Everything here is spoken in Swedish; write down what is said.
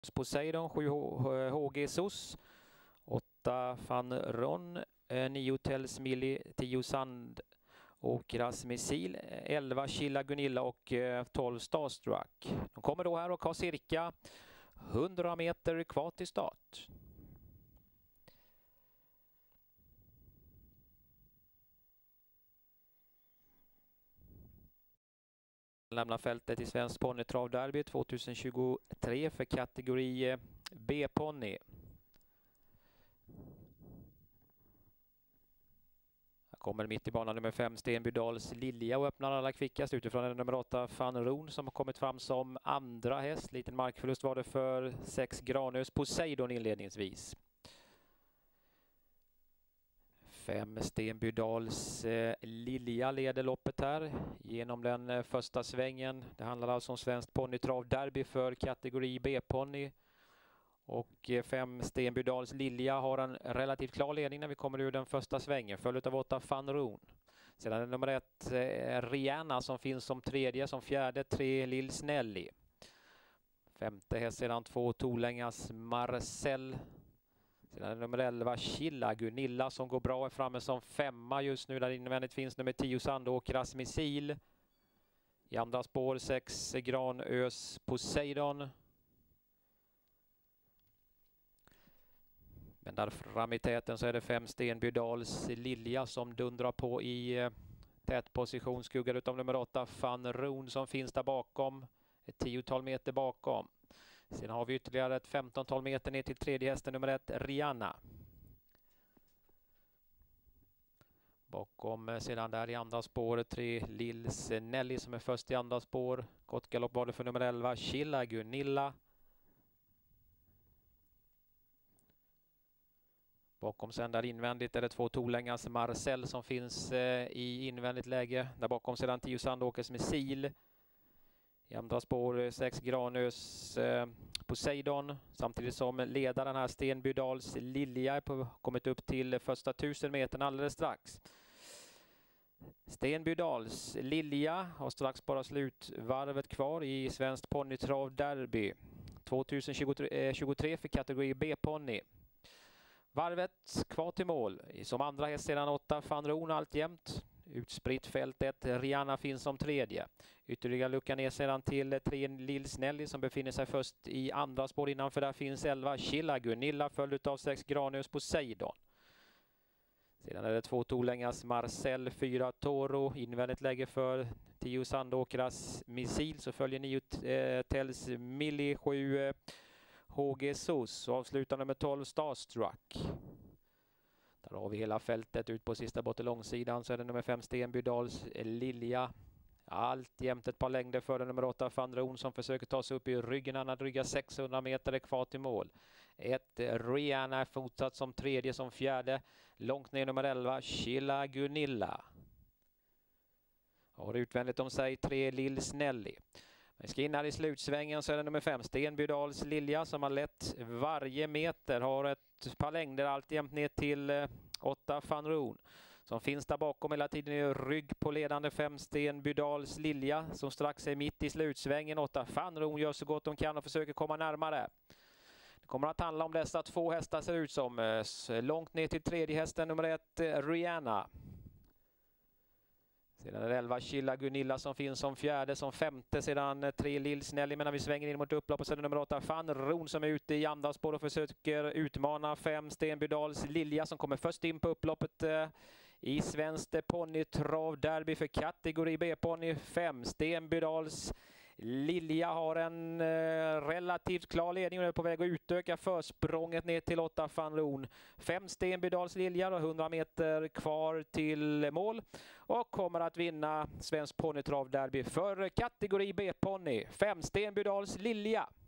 Poseidon, 7 HG SOS, 8 Van Ron, 9 Tels Milli, 10 Sandåkras Missil, 11 Chilla Gunilla och 12 Starstruck. De kommer då här och har cirka 100 meter kvar till start. Lämnar fältet i Svensk Ponnytrav Derby 2023 för kategori B-ponny. Här kommer mitt i banan nummer 5 Stenbydals Lilja och öppnar alla kvickast utifrån den nummer 8 Van Ron som har kommit fram som andra häst. Liten markförlust var det för 6 Granös Poseidon inledningsvis. 5 Stenbydals Lilja leder loppet här genom den första svängen. Det handlar alltså om Svenskt Ponnytrav Derby för kategori B-ponny. Och 5 Stenbydals Lilja har en relativt klar ledning när vi kommer ur den första svängen. Följd av 8 Van Ron. Sedan är det nummer 1 Rihanna som finns som tredje, som fjärde 3 Lill Snelly. Femte häst sedan 2 Tolängas Marcel. Sedan är det nummer 11 Chilla Gunilla som går bra, är framme som 5 just nu. Där invändigt finns nummer 10 Sandåkras Missil. I andra spår 6 Granös Poseidon. Men där fram i täten så är det 5 Stenbydals Lilja som dundrar på i tät position, skuggad utav nummer 8 Van Ron som finns där bakom. Ett 10-tal meter bakom. Sen har vi ytterligare ett 15-tal meter ner till tredje hästen nummer 1 Rihanna. Bakom sedan där i andra spåret 3 Lill Snelly som är först i andra spår. Gott galopp var det för nummer 11 Chilla Gunilla. Bakom sen där invändigt är det 2 Tolängas Marcel som finns i invändigt läge. Där bakom sedan 10 Sandåkers Missil. I andra spår 6 Granös Poseidon. Samtidigt som ledaren här Stenbydals Lilja är kommit upp till första 1000 meter alldeles strax. Stenbydals Lilja har strax bara slutvarvet kvar i Svenskt Ponnytrav Derby 2023 för kategori B-ponny. Varvet kvar till mål. Som andra häst sedan 8 Van Ron alltjämt. Utspritt fält 1. Rihanna finns som tredje. Ytterligare lucka ner sedan till 3 Lill Snelly som befinner sig först i andra spår innanför. Där finns 11 Chilla Gunilla följd av 6 Granös Poseidon. Sedan är det 2 Tolängas Marcel, 4 Toro. Invändigt läge för 10 Sandåkras Missil. Så följer 9 Tels Milli, 7 HG SOS och avslutar nummer 12 Starstruck. Där har vi hela fältet ut på sista bottenlångsidan så är det nummer 5 Stenbydals Lilja. Alltjämt ett par längder före nummer 8 Van Ron som försöker ta sig upp i ryggen. Han har dryga 600 meter kvar till mål. 1 Rihanna är fortsatt som tredje, som fjärde. Långt ner nummer 11 Chilla Gunilla. Har utvändigt om sig 3 Lill Snelly. Vi ska in här i slutsvängen så är det nummer 5 Stenbydals Lilja som har lett varje meter. Har ett par längder alltjämt ner till 8 Van Ron. Som finns där bakom hela tiden i rygg på ledande 5 Stenbydals Lilja som strax är mitt i slutsvängen. 8 Van Ron gör så gott de kan och försöker komma närmare. Det kommer att handla om dessa 2 hästar ser ut som. Långt ner till tredje hästen nummer 1 Rihanna. Sedan är det 11 Chilla Gunilla som finns som fjärde, som femte sedan 3 Lill Snelly. Men när vi svänger in mot upplopp och sedan nummer 8 Van Ron som är ute i andra spår och försöker utmana 5 Stenbydals Lilja som kommer först in på upploppet i Svenskt Ponnytrav Derby för kategori B-ponny. 5 Stenbydals Lilja har en relativt klar ledning och är på väg att utöka försprånget ner till 8 Van Ron. 5 Stenbydals Lilja och 100 meter kvar till mål och kommer att vinna Svensk Ponnytrav Derby för kategori B-ponny. 5 Stenbydals Lilja.